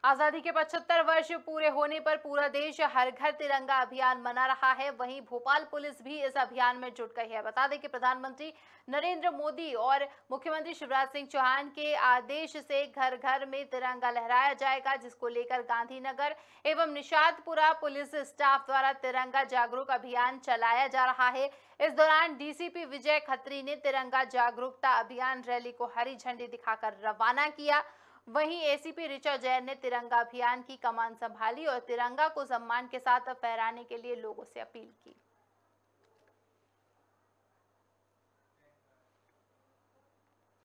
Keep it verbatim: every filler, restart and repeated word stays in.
आजादी के पचहत्तर वर्ष पूरे होने पर पूरा देश हर घर तिरंगा अभियान मना रहा है। वहीं भोपाल पुलिस भी इस अभियान में जुट गई है। बता दें कि प्रधानमंत्री नरेंद्र मोदी और मुख्यमंत्री शिवराज सिंह चौहान के आदेश से घर घर में तिरंगा लहराया जाएगा, जिसको लेकर गांधीनगर एवं निषादपुरा पुलिस स्टाफ द्वारा तिरंगा जागरूक अभियान चलाया जा रहा है। इस दौरान डीसीपी विजय खत्री ने तिरंगा जागरूकता अभियान रैली को हरी झंडी दिखाकर रवाना किया। वहीं एसीपी ऋचा जैन ने तिरंगा अभियान की कमान संभाली और तिरंगा को सम्मान के साथ फहराने के लिए लोगों से अपील की।